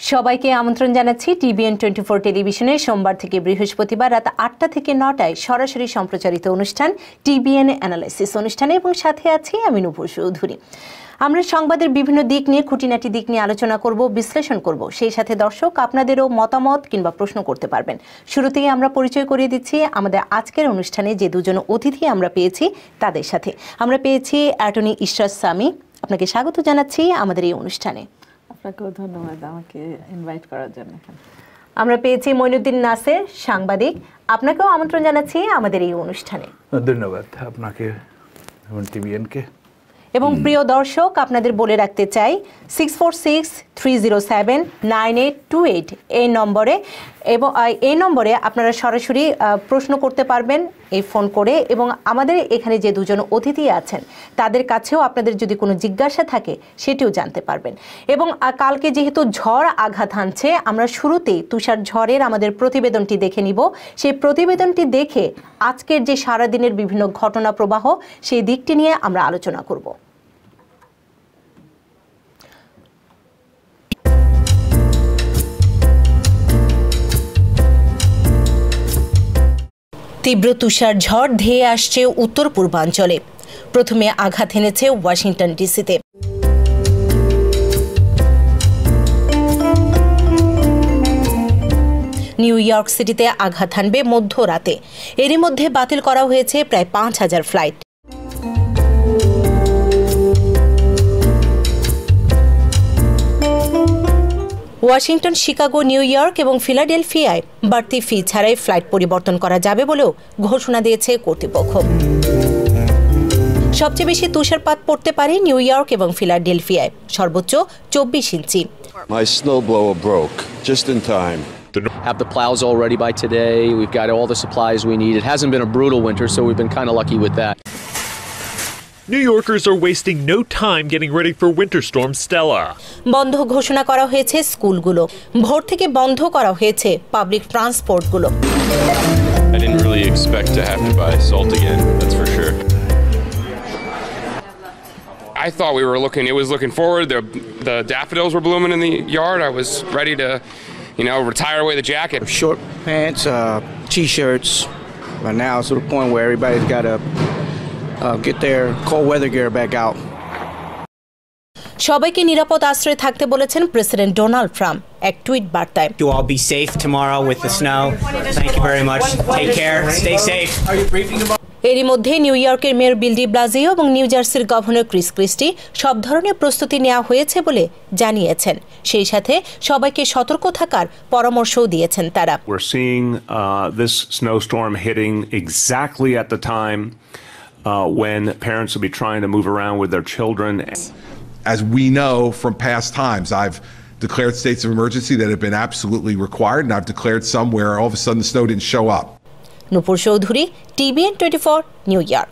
সবাইকে আমন্ত্রণ জানাচ্ছি টিবিএন 24 টেলিভিশনে সোমবার থেকে বৃহস্পতিবার রাত 8টা থেকে 9টায় সরাসরি সম্প্রচারিত অনুষ্ঠান টিবিএন অ্যানালাইসিস অনুষ্ঠানে, এবং সাথে আছি আমি নূপুর চৌধুরী। আমরা সংবাদের বিভিন্ন দিক নিয়ে, খুঁটিনাটি দিক নিয়ে আলোচনা করব, বিশ্লেষণ করব। সেই সাথে দর্শক আপনাদেরও মতামত কিংবা প্রশ্ন করতে পারবেন। শুরুতেই আমরা পরিচয় করিয়ে দিচ্ছি আমাদের আজকের অনুষ্ঠানে যে দুজন অতিথি আমরা পেয়েছি তাদের সাথে। আমরা পেয়েছি অ্যাটর্নি ইশরাত সামি, আপনাকে স্বাগত জানাচ্ছি আমাদের এই অনুষ্ঠানে। আপনাকেও ধন্যবাদ আমাকে ইনভাইট করার জন্য। আমরা পেয়েছি মঈনুদ্দিন নাসের, সাংবাদিক, আপনাকেও আমন্ত্রণ জানাচ্ছি আমাদের এই অনুষ্ঠানে। ধন্যবাদ আপনাকে এবং টিবিএনকে। এবং প্রিয় দর্শক, আপনাদের বলে রাখতে চাই 6463079828 এই নম্বরে, এবং এই নম্বরে আপনারা সরাসরি প্রশ্ন করতে পারবেন এই ফোন করে, এবং আমাদের এখানে যে দুজন অতিথি আছেন তাদের কাছেও আপনাদের যদি কোনো জিজ্ঞাসা থাকে সেটিও জানতে পারবেন। এবং কালকে যেহেতু ঝড় আঘাত হানছে, আমরা শুরুতেই তুষার ঝড়ের আমাদের প্রতিবেদনটি দেখে নিব। সেই প্রতিবেদনটি দেখে আজকের যে সারাদিনের বিভিন্ন ঘটনা প্রবাহ সেই দিকটি নিয়ে আমরা আলোচনা করব। তীব্র তুষার ঝড় ধেয়ে আসছে উত্তর পূর্বাঞ্চলে। প্রথমে আঘাত এনেছে ওয়াশিংটন ডিসিতে। নিউ ইয়র্ক সিটিতে আঘাত হানবে মধ্যরাতে। এরই মধ্যে বাতিল করা হয়েছে প্রায় 5000 flight. Washington, Chicago, New York এবং ফিলাডেলফিয়ায় বাড়তি ফি ছাড়াই ফ্লাইট পরিবর্তন করা যাবে বলেও ঘোষণা দিয়েছে কর্তৃপক্ষ। সবচেয়ে বেশি তুষারপাত পড়তে পারে নিউ ইয়র্ক এবং ফিলাডেলফিয়ায়, সর্বোচ্চ 24 ইঞ্চি। My snowblower broke just in time. Have the plows all ready by today. We've got all the supplies we need. It hasn't been a brutal winter, so we've been kind of lucky with that. New Yorkers are wasting no time getting ready for Winter Storm Stella. বন্ধ ঘোষণা করা হয়েছে স্কুলগুলো। ভোর থেকে বন্ধ করা হয়েছে পাবলিক ট্রান্সপোর্টগুলো। I didn't really expect to have to buy salt again, that's for sure. I thought it was looking forward. The daffodils were blooming in the yard. I was ready to, retire away the jacket. Short pants, t-shirts. But now it's to the point where everybody's got to get their cold weather gear back out. সবাইকে নিরাপদ আশ্রয়ে থাকতে বলেছেন president Donald Trump এক tweet বার্তায়। You all be safe tomorrow with the snow. Thank you very much. Take care. Stay safe. Are you briefing about? এরই মধ্যে new ইয়র্কের মেয়র বিল ডি ব্লাজিও এবং নিউ জার্সির গভর্নর ক্রিস ক্রিস্টি সব ধরনের প্রস্তুতি নেওয়া হয়েছে বলে জানিয়েছেন। সেই সাথে সবাইকে সতর্ক থাকার পরামর্শও দিয়েছেন তারা। We're seeing this snowstorm hitting exactly at the time when parents will be trying to move around with their children. As we know from past times, I've declared states of emergency that have been absolutely required, and I've declared some where all of a sudden the snow didn't show up. Nupur Chowdhury, TBN 24, New York.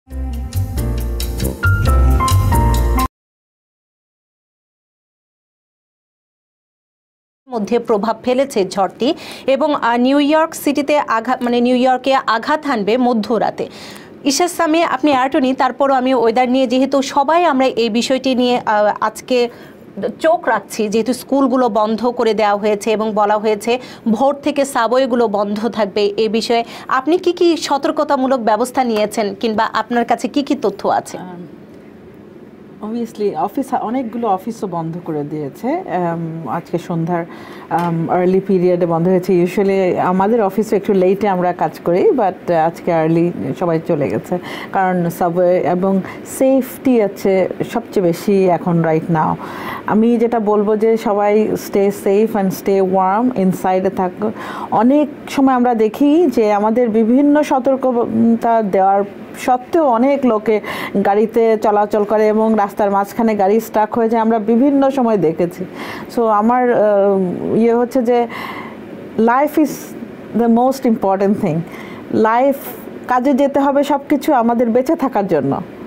মধ্যে প্রভাব ফেলেছে ঝড়টি, এবং new York সিটিতে new ইয়র্কে আঘাত হানবে মধ্যরাতে। ইশরাত সামি, আপনি attorney, তারপরও আমি ওয়েদার নিয়ে, যেহেতু সবাই আমরা এই বিষয়টি নিয়ে আজকে চোখ রাখছি, যেহেতু স্কুলগুলো বন্ধ করে দেওয়া হয়েছে এবং বলা হয়েছে ভোর থেকে সাবওয়েগুলো বন্ধ থাকবে, এই বিষয়ে আপনি কি সতর্কতামূলক ব্যবস্থা নিয়েছেন, কিংবা আপনার কাছে কি তথ্য আছে? অবভিয়াসলি অনেকগুলো অফিসও বন্ধ করে দিয়েছে। আজকে সন্ধ্যার আর্লি পিরিয়ডে বন্ধ হয়েছে। ইউজুয়ালি আমাদের অফিসে একটু লেটে আমরা কাজ করি, বাট আজকে আর্লি সবাই চলে গেছে, কারণ সাবওয়ে এবং সেফটি আছে সবচেয়ে বেশি এখন রাইট নাও। আমি যেটা বলবো যে সবাই stay safe and stay warm, ইনসাইডে থাকো। অনেক সময় আমরা দেখি যে আমাদের বিভিন্ন সতর্কতা দেওয়ার সত্ত্বেও অনেক লোকে গাড়িতে চলাচল করে এবং রাস্তার মাঝখানে গাড়ি স্টাক হয়ে যায়, আমরা বিভিন্ন সময় দেখেছি। সো আমার হচ্ছে যে life is the most important thing. Life, কাজে যেতে হবে সব কিছু আমাদের বেঁচে থাকার জন্য।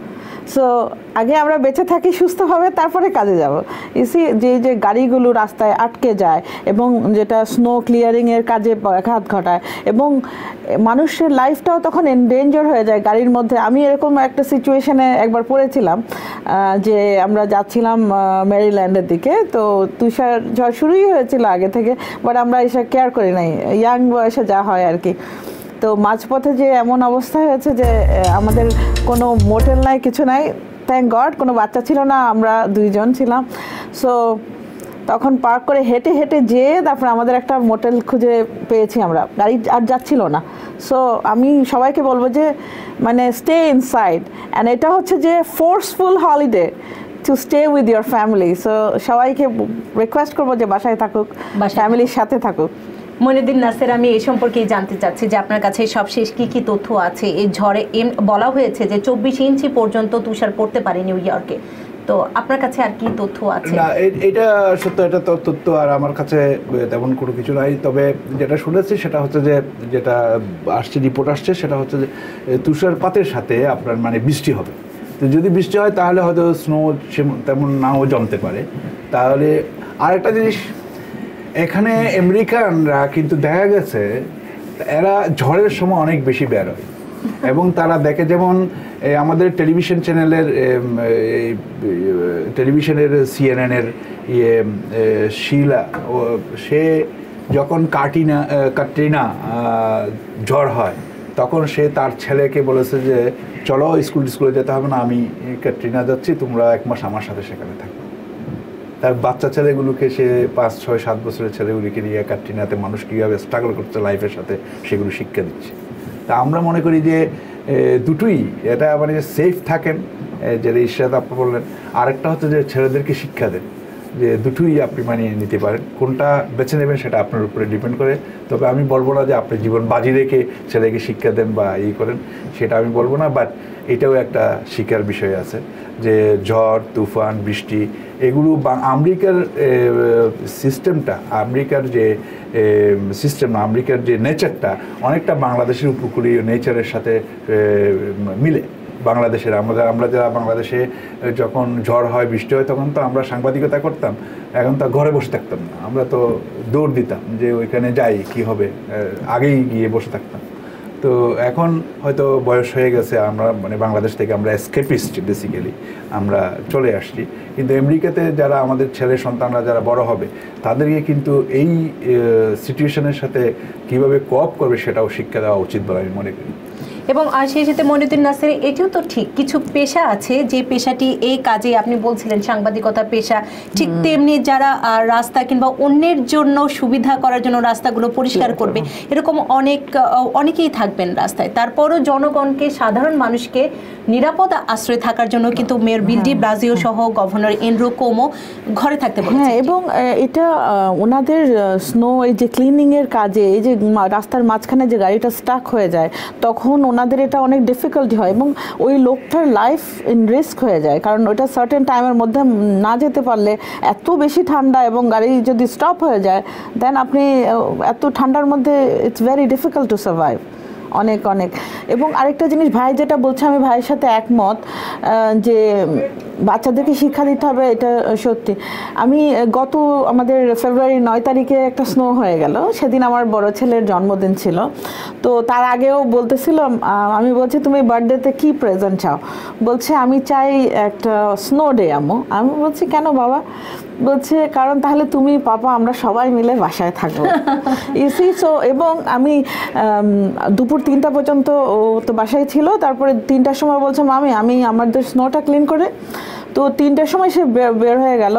সো আগে আমরা বেঁচে থাকি সুস্থভাবে, তারপরে কাজে যাব। ইসি যে গাড়িগুলো রাস্তায় আটকে যায় এবং যেটা স্নো ক্লিয়ারিংয়ের কাজে ব্যাঘাত ঘটায় এবং মানুষের লাইফটাও তখন এনডেঞ্জার হয়ে যায় গাড়ির মধ্যে। আমি এরকম একটা সিচুয়েশনে একবার পড়েছিলাম যে আমরা যাচ্ছিলাম মেরিল্যান্ডের দিকে, তো তুষার ঝড় শুরুই হয়েছিল আগে থেকে, বাট আমরা এসব কেয়ার করি নাই, ইয়াং বয়সে যা হয় আর কি। তো মাঝপথে যে এমন অবস্থা হয়েছে যে আমাদের কোনো মোটেল নাই, কিছু নাই, থ্যাংক গড কোনো বাচ্চা ছিল না, আমরা 2 জন ছিলাম। সো তখন পার্ক করে হেঁটে হেঁটে যেয়ে তারপরে আমাদের একটা মোটেল খুঁজে পেয়েছি আমরা, গাড়ি আর যাচ্ছিল না। সো আমি সবাইকে বলবো যে মানে স্টে ইনসাইড, অ্যান্ড এটা হচ্ছে যে forceful holiday to stay with your family. So সবাইকে রিকোয়েস্ট করবো যে বাসায় থাকুক, ফ্যামিলির সাথে থাকুক। মইনুদ্দিন নাসের, আমি এই সম্পর্কেই জানতে চাচ্ছি যে আপনার কাছে সবশেষ কি তথ্য আছে? এই ঝড়ে বলা হয়েছে যে 24 ইঞ্চি পর্যন্ত তুষার পড়তে পারে নিউ ইয়র্কে, তো আপনার কাছে আর কি তথ্য আছে? না, এটা সত্য, এটা তথ্য আর আমার কাছে তেমন কোনো কিছু নাই। তবে যেটা শুনেছি সেটা হচ্ছে যে যেটা আসছে, রিপোর্ট আসছে সেটা হচ্ছে যে তুষারপাতের সাথে আপনার মানে বৃষ্টি হবে। তো যদি বৃষ্টি হয় তাহলে হয়তো স্নো তেমন নাও জমতে পারে। তাহলে আরেকটা জিনিস, এখানে আমেরিকানরা কিন্তু দেখা গেছে এরা ঝড়ের সময় অনেক বেশি বের হয় এবং তারা দেখে, যেমন আমাদের টেলিভিশন চ্যানেলের CNN-এর শিলা, সে যখন কাটরিনা ঝড় হয় তখন সে তার ছেলেকে বলেছে যে চলো স্কুলে যেতে হবে না, আমি কাটরিনা যাচ্ছি, তোমরা 1 মাস আমার সাথে সেখানে থাকো। তার বাচ্চা ছেলেগুলোকে সে 5, 6, 7 বছরের ছেলেগুলিকে নিয়ে কাটরিনাতে মানুষ কীভাবে স্ট্রাগল করছে লাইফের সাথে সেগুলো শিক্ষা দিচ্ছে। তা আমরা মনে করি যে দুটোই, এটা মানে সেফ থাকেন, যেটা ইশরাত আপনি বললেন, আরেকটা হচ্ছে যে ছেলেদেরকে শিক্ষা দেন, যে দুটোই আপনি মানিয়ে নিতে পারেন, কোনটা বেছে নেবেন সেটা আপনার উপরে ডিপেন্ড করে। তবে আমি বলবো না যে আপনি জীবন বাজি রেখে ছেলেকে শিক্ষা দেন বা করেন, সেটা আমি বলবো না। বাট এটাও একটা শিক্ষার বিষয় আছে যে ঝড়, তুফান, বৃষ্টি এগুলো আমেরিকার সিস্টেমটা, আমেরিকার যে আমেরিকার যে নেচারটা অনেকটা বাংলাদেশের উপকূলীয় নেচারের সাথে মিলে। বাংলাদেশের আমরা যারা বাংলাদেশে যখন ঝড় হয়, বৃষ্টি হয়, তখন তো আমরা সাংবাদিকতা করতাম, এখন তো ঘরে বসে থাকতাম না, আমরা তো দৌড় দিতাম যে ওইখানে যাই কি হবে, আগেই গিয়ে বসে থাকতাম। তো এখন হয়তো বয়স হয়ে গেছে, আমরা মানে বাংলাদেশ থেকে আমরা এসকেপিস্ট, বেসিক্যালি আমরা চলে আসছি। কিন্তু আমেরিকাতে যারা আমাদের ছেলে সন্তানরা যারা বড় হবে, তাদেরকে কিন্তু এই সিচুয়েশনের সাথে কিভাবে কোঅপ করবে সেটাও শিক্ষা দেওয়া উচিত বলে আমি মনে করি। এবং আর সেই সাথে মইনুদ্দিন নাসের, এটিও তো ঠিক, কিছু পেশা আছে যে পেশাটি এই কাজে, আপনি বলছিলেন সাংবাদিকতা পেশা, ঠিক তেমনি যারা রাস্তা কিংবা অন্যের জন্য সুবিধা করার জন্য রাস্তাগুলো পরিষ্কার করবে, এরকম অনেকেই থাকবেন রাস্তায়। তারপরও জনগণকে, সাধারণ মানুষকে নিরাপদ আশ্রয় থাকার জন্য কিন্তু মেয়র বিল ডি ব্লাজিও সহ গভর্নর এনরো কোমো ঘরে থাকতে বলেছেন। এবং এটা ওনাদের স্নো এই যে ক্লিনিংয়ের কাজে, এই যে রাস্তার মাঝখানে যে গাড়িটা স্টাক হয়ে যায়, তখন ওনাদের এটা অনেক ডিফিকাল্টি হয় এবং ওই লোকটার লাইফ ইন রিস্ক হয়ে যায়, কারণ ওটা সার্টেন টাইমের মধ্যে না যেতে পারলে, এত বেশি ঠান্ডা এবং গাড়ি যদি স্টপ হয়ে যায়, দেন আপনি এত ঠান্ডার মধ্যে it's very difficult to survive. অনেক এবং আরেকটা জিনিস ভাই যেটা বলছে, আমি ভাইয়ের সাথে একমত যে বাচ্চাদেরকে শিক্ষা দিতে হবে, এটা সত্যি। আমি আমাদের ফেব্রুয়ারি 9 তারিখে একটা স্নো হয়ে গেল, সেদিন আমার বড় ছেলের জন্মদিন ছিল। তো তার আগেও বলতেছিলাম, আমি বলছি তুমি বার্থডেতে কি প্রেজেন্ট চাও? বলছে আমি চাই একটা স্নো ডে আম্মু। আমি বলছি কেন বাবা? বলছে কারণ তাহলে তুমি পাপা আমরা সবাই মিলে বাসায় থাকবো। ইসি সো এবং আমি দুপুর 3টা পর্যন্ত ও তো বাসায় ছিল, তারপরে 3টার সময় বলছে আমি আমাদের স্নোটা ক্লিন করে, তো 3টার সময় সে বের হয়ে গেল,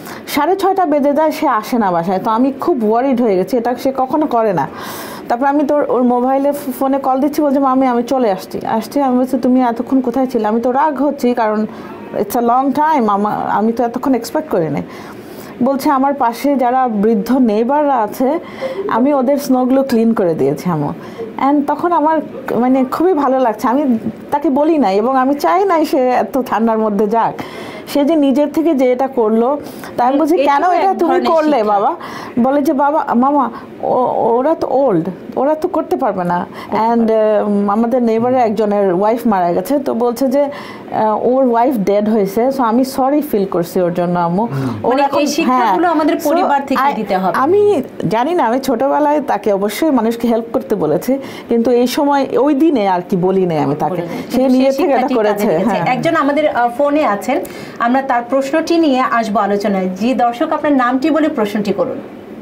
6:30 বেজে যায়, সে আসে না বাসায়। তো আমি খুব ওয়ারিড হয়ে গেছি, এটা সে কখনো করে না। তারপর আমি ওর মোবাইলে ফোনে কল দিচ্ছি, বলছে আমি চলে আসছি। আমি বলছি তুমি এতক্ষণ কোথায় ছিলে? আমি তো রাগ হচ্ছি, কারণ ইটস আ লং টাইম, আমি তো এতক্ষণ এক্সপেক্ট করিনি। বলছে আমার পাশে যারা বৃদ্ধ নেইবাররা আছে, আমি ওদের স্নোগুলো ক্লিন করে দিয়েছি আম্মু। অ্যান্ড তখন আমার মানে খুবই ভালো লাগছে। আমি তাকে বলি নাই এবং আমি চাই নাই সে এত ঠান্ডার মধ্যে যাক, সে যে নিজের থেকে যে এটা করলো। তাই আমি বলছি কেন এটা তুমি করলে বাবা? বলে যে বাবা মামা ওরা তো ওল্ড, ওরা তো করতে পারবে না। অ্যান্ড আমাদের নেইবারের একজনের ওয়াইফ মারা গেছে, তো বলছে যে ওর ওয়াইফ ডেড হয়েছে, সো আমি সরি ফিল করছি ওর জন্য আম্মু। মানে এই শিক্ষাগুলো আমাদের পরিবার থেকে দিতে হবে। আমি জানি না, আমি ছোটবেলায় তাকে অবশ্যই মানুষকে হেল্প করতে বলেছি, কিন্তু এই সময় ওই দিনে আর কি বলি নাই আমি তাকে, সে নিজে থেকে এটা করেছে। একজন আমাদের ফোনে আছেন, আমরা তার প্রশ্নটি নিয়ে আসবো আলোচনায়। জি দর্শক, আপনার নামটি বলে প্রশ্নটি করুন।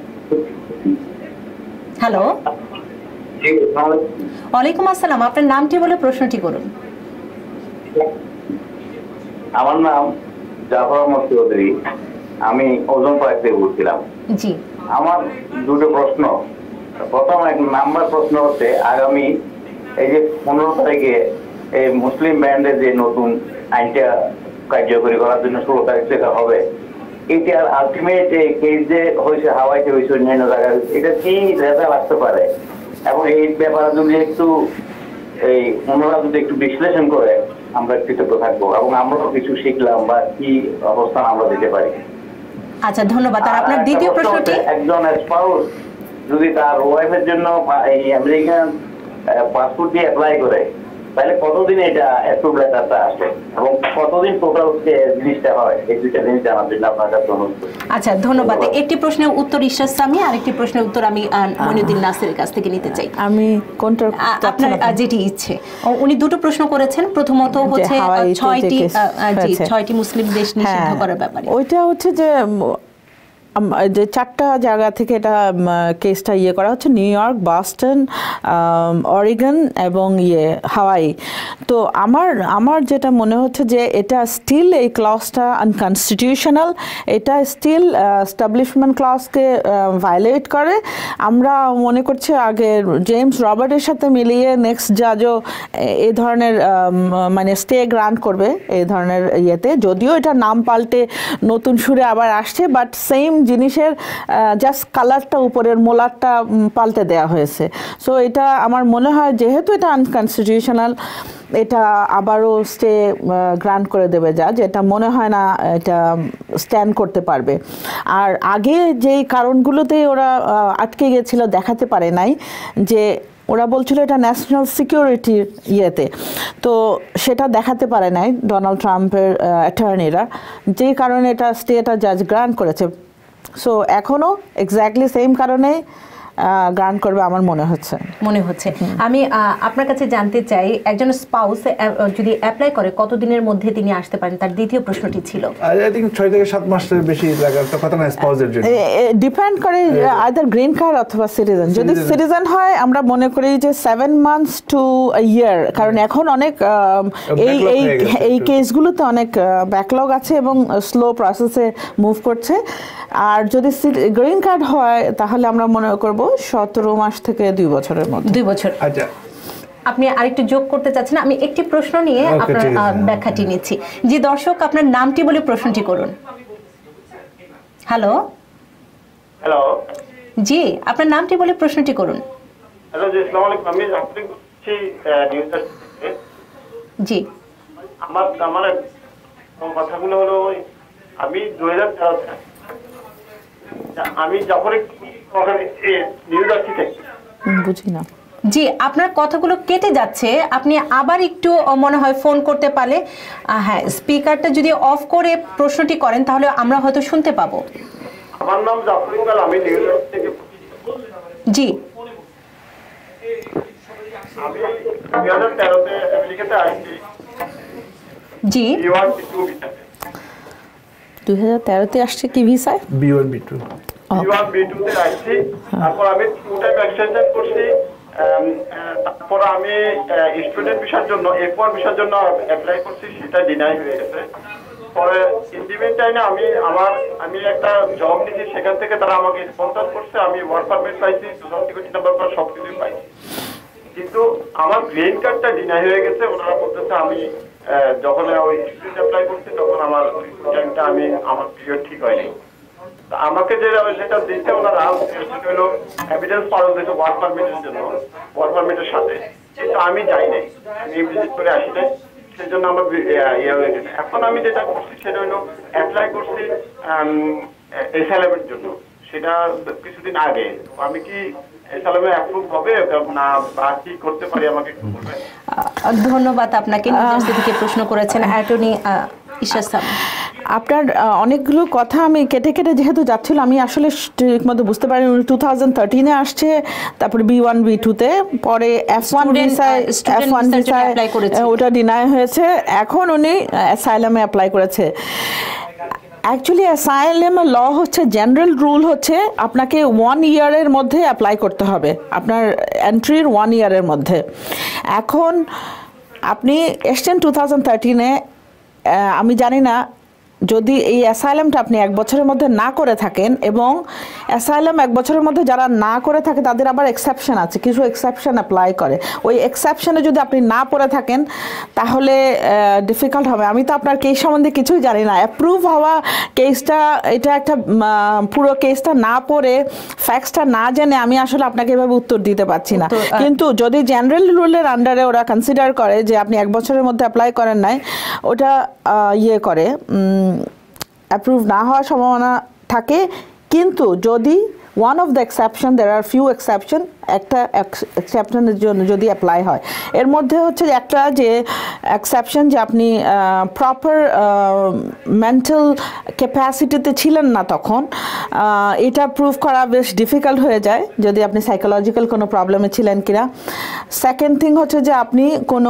হ্যালো, ওয়ালাইকুম আসসালাম, আপনার নামটি বলে প্রশ্নটি করুন। আমার নাম জাফর আহমদ চৌধুরী, আমি ওজন পার্ক থেকে বলছিলাম। জি, আমার দুটো প্রশ্ন। প্রথম এক নাম্বার প্রশ্ন হচ্ছে, আগামী এই যে 15 তারিখে এই মুসলিম ব্যান্ডের যে নতুন আইনটা কার্যকরী করার জন্য 16 তারিখ থেকে হবে, এটার আলটিমেট কেস যে হয়েছে হাওয়াইতে হয়েছে অন্যান্য জায়গায়, এটা কি রেজাল্ট আসতে পারে? এবং এই ব্যাপারে যদি একটু এই ওনারা যদি একটু বিশ্লেষণ করে আমরা কৃতজ্ঞ থাকবো, এবং আমরাও কিছু শিখলাম বা কি অবস্থান আমরা দিতে পারি। আচ্ছা, ধন্যবাদ। আর আপনার দ্বিতীয় প্রশ্নটি? একজন স্পাউস যদি তার ওয়াইফের জন্য এই আমেরিকান পাসপোর্ট দিয়ে অ্যাপ্লাই করে, তাহলে কতদিন এটা অ্যাপ্রুভ লেটারটা আসে এবং কতদিন টোটাল জিনিসটা হয়, এই দুইটা জিনিস জানার জন্য আপনার কাছে অনুরোধ। আচ্ছা, ধন্যবাদ। একটি প্রশ্নের উত্তর ঈশ্বর সামি, আর একটি প্রশ্নের উত্তর আমি মইনুদ্দিন নাসিরের কাছ থেকে নিতে চাই। আমি কোনটা? আপনার যেটি ইচ্ছে। উনি দুটো প্রশ্ন করেছেন। প্রথমত হচ্ছে 6টি মুসলিম দেশ নিষিদ্ধ করার ব্যাপারে। ওইটা হচ্ছে যে 4টা জায়গা থেকে এটা কেসটা করা হচ্ছে, নিউ ইয়র্ক, বস্টন, অরিগন এবং হাওয়াই। তো আমার যেটা মনে হচ্ছে যে এটা স্টিল এই ক্লজটা আনকনস্টিটিউশনাল, এটা স্টিল এস্টাবলিশমেন্ট ক্লজকে ভায়োলেট করে। আমরা মনে করছি আগে জেমস রবার্টের সাথে মিলিয়ে নেক্সট জাজও এই ধরনের মানে স্টে গ্রান্ট করবে এই ধরনের যদিও এটা নাম পাল্টে নতুন সুরে আবার আসছে, বাট সেম জিনিসের জাস্ট কালারটা উপরের মোলারটা পাল্টে দেওয়া হয়েছে। সো এটা আমার মনে হয় যেহেতু এটা আনকনস্টিটিউশনাল, এটা আবারও স্টে গ্রান্ট করে দেবে যা, যেটা মনে হয় না এটা স্ট্যান্ড করতে পারবে। আর আগে যেই কারণগুলোতে ওরা আটকে গিয়েছিল দেখাতে পারে নাই, যে ওরা বলছিল এটা ন্যাশনাল সিকিউরিটির তো সেটা দেখাতে পারে নাই ডোনাল্ড ট্রাম্পের অ্যাটর্নিরা, যেই কারণে এটা স্টেটা জাজ গ্রান্ট করেছে। সো এখনও এক্স্যাক্টলি সেম কারণে গ্রান্ট করবে আমার মনে হচ্ছে। আমি আপনার কাছে জানতে চাই, একজন স্পাউস যদি অ্যাপ্লাই করে কতদিনের মধ্যে তিনি আসতে পারেন? তার দ্বিতীয় প্রশ্নটি ছিল। আই থিংক 6 থেকে 7 মাসের বেশি লাগার কথা না স্পাউসের জন্য। ডিপেন্ড করে আইদার গ্রিন কার্ড অথবা সিটিজেন। যদি সিটিজেন হয় আমরা মনে করি যে 7 মান্থস টু আ ইয়ার, কারণ এখন অনেক এই কেসগুলোতে অনেক ব্যাকলগ আছে এবং স্লো প্রসেসে মুভ করছে। আর যদি গ্রিন কার্ড হয় তাহলে আমরা মনে করব 17 মাস থেকে 2 বছরের মধ্যে। 2 বছর। আচ্ছা, আপনি আরেকটু যোগ করতে চাচ্ছেন? আমি একটি প্রশ্ন নিয়ে আপনার ব্যাখ্যাটি নিচ্ছি। জি দর্শক, আপনার নামটি বলে প্রশ্নটি করুন। হ্যালো, জি আপনার নামটি বলে প্রশ্নটি করুন। হ্যালো জি, আসসালামু আলাইকুম। আমি আপনি বলছি নিউজ থেকে। জি, আমার কথাগুলো হলো, আমি 2013 আমি জাফরে নিউজ থেকে বুঝি না। জি, আপনার কথাগুলো কেটে যাচ্ছে, আপনি আবার একটু মনে হয় ফোন করতে পারলে, হ্যাঁ স্পিকারটা যদি অফ করে প্রশ্নটি করেন তাহলে আমরা হয়তো শুনতে পাবো। আমার নাম জাফর ইকবাল, আমি নিউজ থেকে। জি, আমি 2013-তে আমেরিকাতে আসছি। জি, 2013-তে আসছে কি ভিসায়? B1 B2 তে আসছি। তারপর আমি 2 টাইম এক্সটেনশন করছি। তারপর আমি স্টুডেন্ট ভিসার জন্য F1 ভিসার জন্য অ্যাপ্লাই করছি, সেটা ডিনাই হয়ে গেছে। পরে ইন্ডিপেন্ডেন্ট টাইমে আমি একটা জব নিয়েছি, সেখান থেকে তারা আমাকে স্পন্সর করছে, আমি ওয়ার্ক পারমিট পাইছি, সোশ্যাল সিকিউরিটি নাম্বার পর সবকিছু পাইছি। কিন্তু আমার গ্রিন কার্ডটা ডিনাই হয়ে গেছে। ওনারা বলতেছে আমি যখন ওই স্টুডেন্ট অ্যাপ্লাই করছি তখন আমার টাইমটা আমার পিরিয়ড ঠিক হয়নি। আমাকে যেটা দিতে ওনারা সেটা হলো এভিডেন্স পাওয়া যেত ওয়ার্ক পারমিটের জন্য, ওয়ার্ক পারমিটের সাথে, কিন্তু আমি যাই নাই, আমি ভিজিট করে আসি নাই, সেই জন্য আমার হয়ে গেছে। এখন আমি যেটা করছি সেটা হলো অ্যাপ্লাই করছি অ্যাসাইলামের জন্য, সেটা কিছুদিন আগে। আমি কি অ্যাসাইলামে অ্যাপ্রুভ হবে না বা কি করতে পারি আমাকে একটু বলবেন? ধন্যবাদ আপনাকে। নিউ জার্সি থেকে প্রশ্ন করেছেন অ্যাটর্নি ইশাসাম। আপনার অনেকগুলো কথা আমি কেটে কেটে যেহেতু যাচ্ছিল, আমি আসলে ঠিকমতো বুঝতে পারিনি। 2013-এ আসছে, তারপরে B1 B2-তে, পরে F1 ভিসায় ওটা ডিনাই হয়েছে, এখন উনি অ্যাসাইলামে অ্যাপ্লাই করেছে। অ্যাকচুয়ালি অ্যাসাইলামের ল হচ্ছে, জেনারেল রুল হচ্ছে আপনাকে 1 ইয়ারের মধ্যে অ্যাপ্লাই করতে হবে, আপনার এন্ট্রির 1 ইয়ারের মধ্যে। এখন আপনি এসছেন 2013-এ, আমি জানি না যদি এই অ্যাসাইলামটা আপনি 1 বছরের মধ্যে না করে থাকেন, এবং অ্যাসাইলাম 1 বছরের মধ্যে যারা না করে থাকে তাদের আবার এক্সেপশন আছে, কিছু এক্সেপশন অ্যাপ্লাই করে। ওই এক্সেপশনে যদি আপনি না পড়ে থাকেন তাহলে ডিফিকাল্ট হবে। আমি তো আপনার কেস সম্বন্ধে কিছুই জানি না, অ্যাপ্রুভ হওয়া কেসটা, এটা একটা পুরো কেসটা না পড়ে, ফ্যাক্টসটা না জেনে আমি আসলে আপনাকে এভাবে উত্তর দিতে পারছি না। কিন্তু যদি জেনারেল রুলের আন্ডারে ওরা কনসিডার করে যে আপনি 1 বছরের মধ্যে অ্যাপ্লাই করেন নাই, ওটা ইয়ে করে, অ্যাপ্রুভ না হওয়ার সম্ভাবনা থাকে। কিন্তু যদি one of the exception, there are few exception, একটা এক্সেপশনের জন্য যদি অ্যাপ্লাই হয়, এর মধ্যে হচ্ছে একটা যে এক্সেপশন যে আপনি প্রপার মেন্টাল ক্যাপাসিটিতে ছিলেন না তখন, এটা প্রুভ করা বেশ ডিফিকাল্ট হয়ে যায় যদি আপনি সাইকোলজিক্যাল কোনো প্রবলেমে ছিলেন কিনা। সেকেন্ড থিং হচ্ছে যে আপনি কোনো